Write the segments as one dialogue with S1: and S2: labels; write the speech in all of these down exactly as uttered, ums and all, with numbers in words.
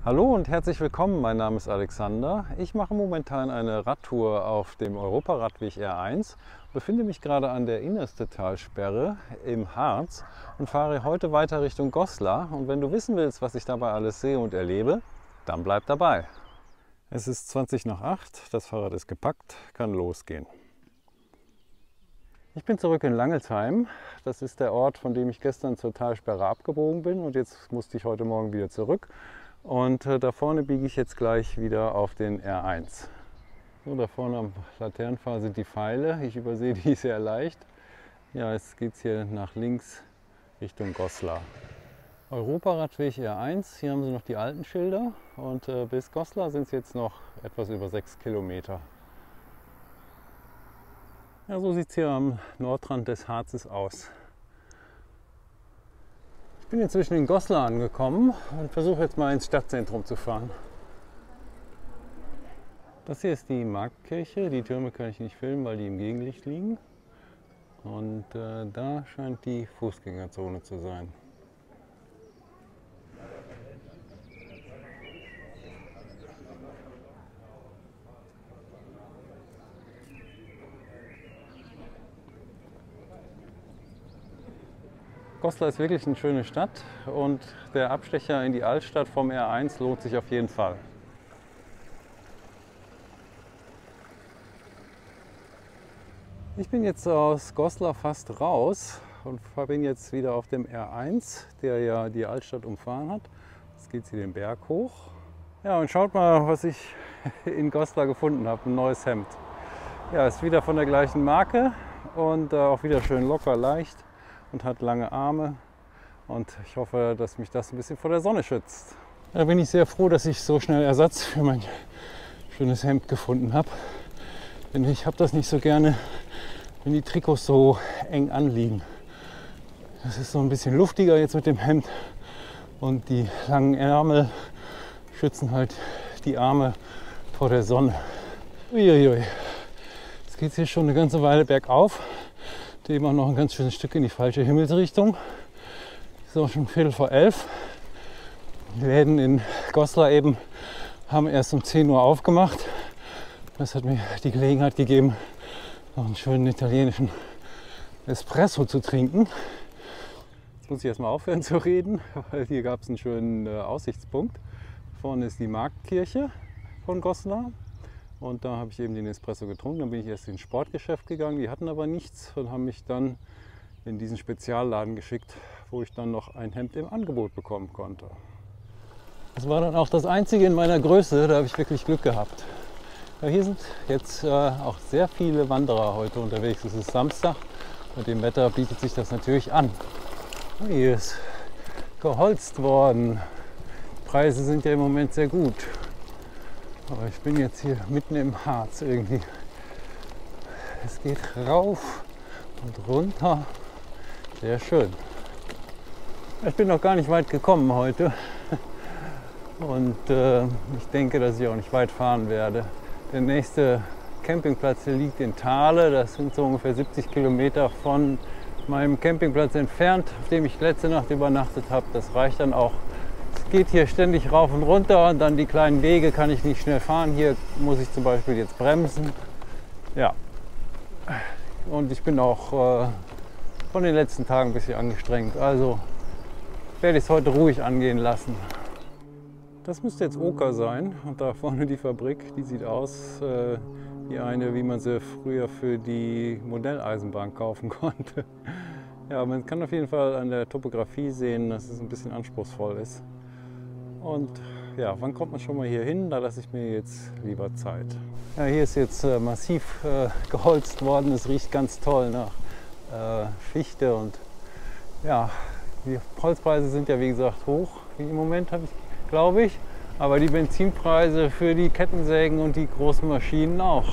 S1: Hallo und herzlich willkommen, mein Name ist Alexander. Ich mache momentan eine Radtour auf dem Europaradweg R eins, befinde mich gerade an der Innerstetalsperre im Harz und fahre heute weiter Richtung Goslar. Und wenn du wissen willst, was ich dabei alles sehe und erlebe, dann bleib dabei. Es ist zwanzig nach acht, das Fahrrad ist gepackt, kann losgehen. Ich bin zurück in Langelsheim. Das ist der Ort, von dem ich gestern zur Talsperre abgebogen bin und jetzt musste ich heute Morgen wieder zurück. Und äh, da vorne biege ich jetzt gleich wieder auf den R eins. So, da vorne am Laternenpfahl sind die Pfeile. Ich übersehe die sehr leicht. Ja, jetzt geht es hier nach links Richtung Goslar. Europaradweg R eins, hier haben sie noch die alten Schilder und äh, bis Goslar sind es jetzt noch etwas über sechs Kilometer. Ja, so sieht es hier am Nordrand des Harzes aus. Ich bin inzwischen in Goslar angekommen und versuche jetzt mal ins Stadtzentrum zu fahren. Das hier ist die Marktkirche. Die Türme kann ich nicht filmen, weil die im Gegenlicht liegen. Und äh, da scheint die Fußgängerzone zu sein. Goslar ist wirklich eine schöne Stadt und der Abstecher in die Altstadt vom R eins lohnt sich auf jeden Fall. Ich bin jetzt aus Goslar fast raus und bin jetzt wieder auf dem R eins, der ja die Altstadt umfahren hat. Jetzt geht es hier den Berg hoch. Ja, und schaut mal, was ich in Goslar gefunden habe, ein neues Hemd. Ja, ist wieder von der gleichen Marke und auch wieder schön locker, leicht. Und hat lange Arme und ich hoffe, dass mich das ein bisschen vor der Sonne schützt. Da bin ich sehr froh, dass ich so schnell Ersatz für mein schönes Hemd gefunden habe. Denn ich habe das nicht so gerne, wenn die Trikots so eng anliegen. Das ist so ein bisschen luftiger jetzt mit dem Hemd und die langen Ärmel schützen halt die Arme vor der Sonne. Uiuiui. Jetzt geht es hier schon eine ganze Weile bergauf. Eben auch noch ein ganz schönes Stück in die falsche Himmelsrichtung. Es ist auch schon Viertel vor elf. Die Läden in Goslar eben haben erst um zehn Uhr aufgemacht. Das hat mir die Gelegenheit gegeben, noch einen schönen italienischen Espresso zu trinken. Jetzt muss ich erstmal aufhören zu reden, weil hier gab es einen schönen äh, Aussichtspunkt. Vorne ist die Marktkirche von Goslar. Und da habe ich eben den Espresso getrunken. Dann bin ich erst ins Sportgeschäft gegangen. Die hatten aber nichts und haben mich dann in diesen Spezialladen geschickt, wo ich dann noch ein Hemd im Angebot bekommen konnte. Das war dann auch das einzige in meiner Größe. Da habe ich wirklich Glück gehabt. Ja, hier sind jetzt äh, auch sehr viele Wanderer heute unterwegs. Es ist Samstag und dem Wetter bietet sich das natürlich an. Hier ist geholzt worden. Die Preise sind ja im Moment sehr gut. Aber ich bin jetzt hier mitten im Harz irgendwie. Es geht rauf und runter. Sehr schön. Ich bin noch gar nicht weit gekommen heute. Und äh, ich denke, dass ich auch nicht weit fahren werde. Der nächste Campingplatz hier liegt in Thale. Das sind so ungefähr siebzig Kilometer von meinem Campingplatz entfernt, auf dem ich letzte Nacht übernachtet habe. Das reicht dann auch. Es geht hier ständig rauf und runter und dann die kleinen Wege kann ich nicht schnell fahren. Hier muss ich zum Beispiel jetzt bremsen. Ja. Und ich bin auch äh, von den letzten Tagen ein bisschen angestrengt. Also werde ich es heute ruhig angehen lassen. Das müsste jetzt Oker sein. Und da vorne die Fabrik, die sieht aus äh, wie eine, wie man sie früher für die Modelleisenbahn kaufen konnte. Ja, man kann auf jeden Fall an der Topografie sehen, dass es ein bisschen anspruchsvoll ist. Und ja, wann kommt man schon mal hier hin? Da lasse ich mir jetzt lieber Zeit. Ja, hier ist jetzt äh, massiv äh, geholzt worden. Es riecht ganz toll nach äh, Fichte und ja, die Holzpreise sind ja wie gesagt hoch im Moment, habe ich, glaube ich. Aber die Benzinpreise für die Kettensägen und die großen Maschinen auch.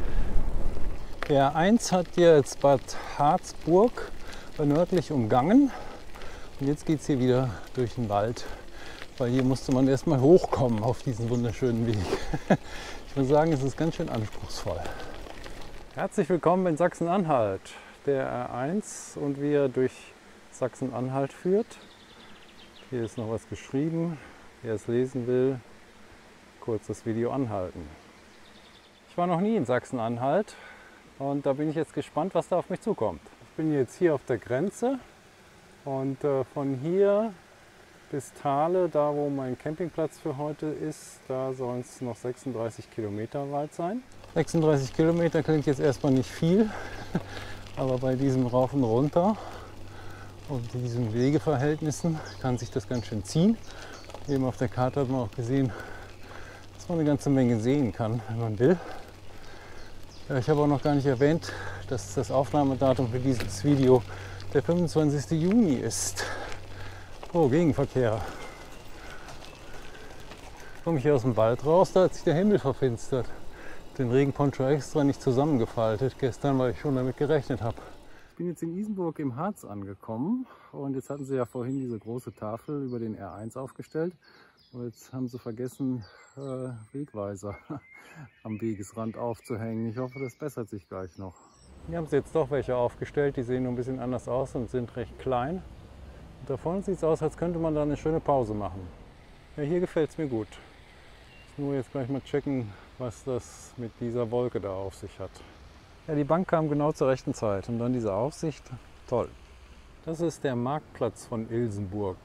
S1: Der R eins hat jetzt Bad Harzburg nördlich umgangen und jetzt geht es hier wieder durch den Wald. Weil hier musste man erstmal hochkommen auf diesen wunderschönen Weg. Ich muss sagen, es ist ganz schön anspruchsvoll. Herzlich willkommen in Sachsen-Anhalt, der R eins und wie er durch Sachsen-Anhalt führt. Hier ist noch was geschrieben. wer es lesen will, kurz das Video anhalten. Ich war noch nie in Sachsen-Anhalt und da bin ich jetzt gespannt, was da auf mich zukommt. Ich bin jetzt hier auf der Grenze und äh, von hier bis Thale, da wo mein Campingplatz für heute ist, da sollen es noch sechsunddreißig Kilometer weit sein. sechsunddreißig Kilometer klingt jetzt erstmal nicht viel, aber bei diesem Rauf und Runter und diesen Wegeverhältnissen kann sich das ganz schön ziehen. Eben auf der Karte hat man auch gesehen, dass man eine ganze Menge sehen kann, wenn man will. Ja, ich habe auch noch gar nicht erwähnt, dass das Aufnahmedatum für dieses Video der fünfundzwanzigste Juni ist. Oh, Gegenverkehr. Komme ich hier aus dem Wald raus, da hat sich der Himmel verfinstert. Den Regenponcho extra nicht zusammengefaltet gestern, weil ich schon damit gerechnet habe. Ich bin jetzt in Isenburg im Harz angekommen und jetzt hatten sie ja vorhin diese große Tafel über den R eins aufgestellt. Und jetzt haben sie vergessen, äh, Wegweiser am Wegesrand aufzuhängen. Ich hoffe, das bessert sich gleich noch. Hier haben sie jetzt doch welche aufgestellt, die sehen nur ein bisschen anders aus und sind recht klein. Und da vorne sieht es aus, als könnte man da eine schöne Pause machen. Ja, hier gefällt es mir gut. Ich muss nur jetzt gleich mal checken, was das mit dieser Wolke da auf sich hat. Ja, die Bank kam genau zur rechten Zeit und dann diese Aussicht, toll. Das ist der Marktplatz von Ilsenburg.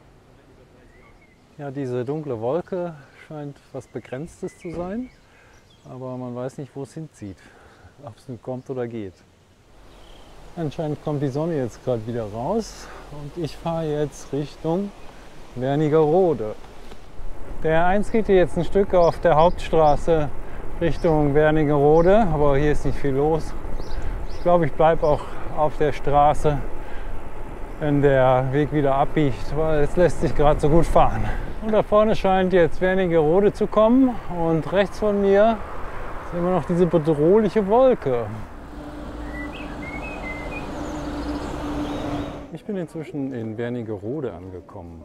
S1: Ja, diese dunkle Wolke scheint was Begrenztes zu sein, aber man weiß nicht, wo es hinzieht, ob es nun kommt oder geht. Anscheinend kommt die Sonne jetzt gerade wieder raus und ich fahre jetzt Richtung Wernigerode. Der R eins geht hier jetzt ein Stück auf der Hauptstraße Richtung Wernigerode, aber hier ist nicht viel los. Ich glaube, ich bleibe auch auf der Straße, wenn der Weg wieder abbiegt, weil es lässt sich gerade so gut fahren. Und da vorne scheint jetzt Wernigerode zu kommen und rechts von mir ist immer noch diese bedrohliche Wolke. Ich bin inzwischen in Wernigerode angekommen.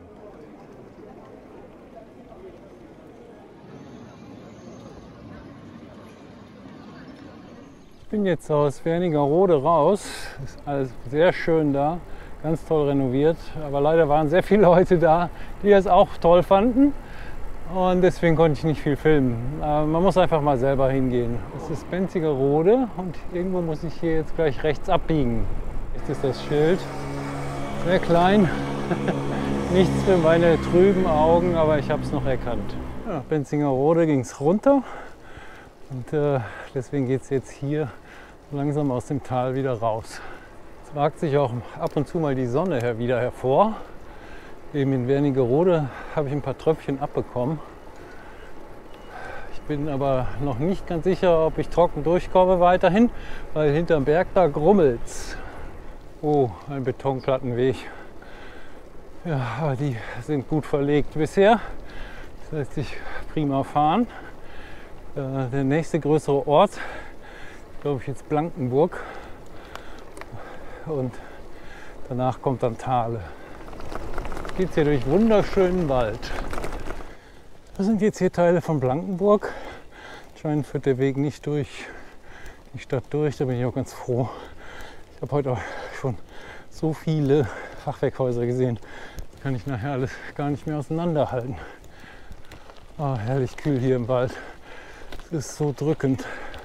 S1: Ich bin jetzt aus Wernigerode raus. Ist alles sehr schön da, ganz toll renoviert. Aber leider waren sehr viele Leute da, die es auch toll fanden. Und deswegen konnte ich nicht viel filmen. Aber man muss einfach mal selber hingehen. Es ist Benzigerode und irgendwo muss ich hier jetzt gleich rechts abbiegen. Jetzt ist das Schild sehr klein. Nichts für meine trüben Augen, aber ich habe es noch erkannt. Ja, Benzigerode ging es runter. Und äh, deswegen geht es jetzt hier langsam aus dem Tal wieder raus. Es wagt sich auch ab und zu mal die Sonne her wieder hervor. Eben in Wernigerode habe ich ein paar Tröpfchen abbekommen. Ich bin aber noch nicht ganz sicher, ob ich trocken durchkomme weiterhin, weil hinterm Berg da grummelt's. Oh, ein Betonplattenweg. Ja, aber die sind gut verlegt bisher. Das lässt sich prima fahren. Der nächste größere Ort, glaube ich, jetzt Blankenburg und danach kommt dann Thale. Jetzt geht es hier durch wunderschönen Wald. Das sind jetzt hier Teile von Blankenburg. Anscheinend führt der Weg nicht durch die Stadt durch, da bin ich auch ganz froh. Ich habe heute auch schon so viele Fachwerkhäuser gesehen, das kann ich nachher alles gar nicht mehr auseinanderhalten. Oh, herrlich kühl hier im Wald. Es ist so drückend.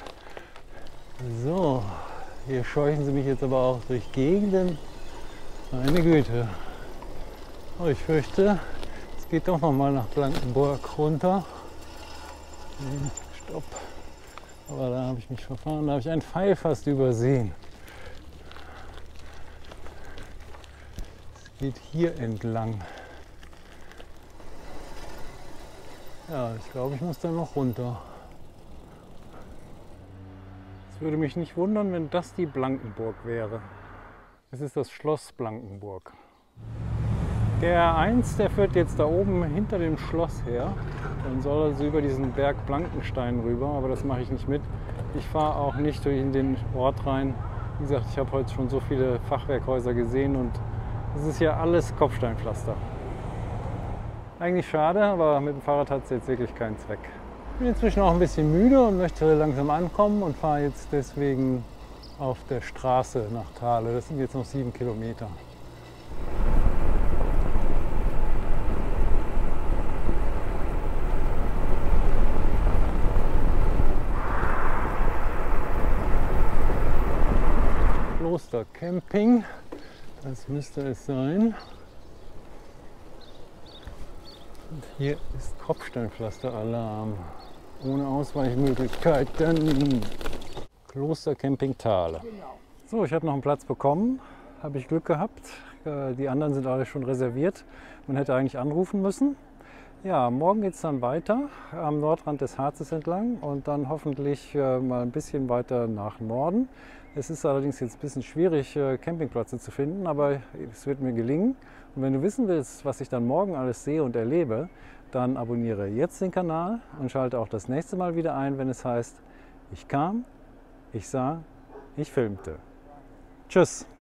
S1: So, hier scheuchen sie mich jetzt aber auch durch Gegenden. Meine Güte. Oh, ich fürchte, es geht doch noch mal nach Blankenburg runter. Stopp. Aber da habe ich mich verfahren. Da habe ich einen Pfeil fast übersehen. Es geht hier entlang. Ja, ich glaube, ich muss dann noch runter. Es würde mich nicht wundern, wenn das die Blankenburg wäre. Es ist das Schloss Blankenburg. Der R eins, der führt jetzt da oben hinter dem Schloss her. Dann soll also über diesen Berg Blankenstein rüber, aber das mache ich nicht mit. Ich fahre auch nicht durch in den Ort rein. Wie gesagt, ich habe heute schon so viele Fachwerkhäuser gesehen und es ist ja alles Kopfsteinpflaster. Eigentlich schade, aber mit dem Fahrrad hat es jetzt wirklich keinen Zweck. Ich bin inzwischen auch ein bisschen müde und möchte langsam ankommen und fahre jetzt deswegen auf der Straße nach Thale. Das sind jetzt noch sieben Kilometer. Camping. Das müsste es sein. Und hier ist Kopfsteinpflasteralarm. Ohne Ausweichmöglichkeiten. Klostercamping Thale. So, ich habe noch einen Platz bekommen. Habe ich Glück gehabt. Die anderen sind alle schon reserviert. Man hätte eigentlich anrufen müssen. Ja, morgen geht es dann weiter am Nordrand des Harzes entlang und dann hoffentlich äh, mal ein bisschen weiter nach Norden. Es ist allerdings jetzt ein bisschen schwierig, äh, Campingplätze zu finden, aber es wird mir gelingen. Und wenn du wissen willst, was ich dann morgen alles sehe und erlebe, dann abonniere jetzt den Kanal und schalte auch das nächste Mal wieder ein, wenn es heißt, ich kam, ich sah, ich filmte. Tschüss!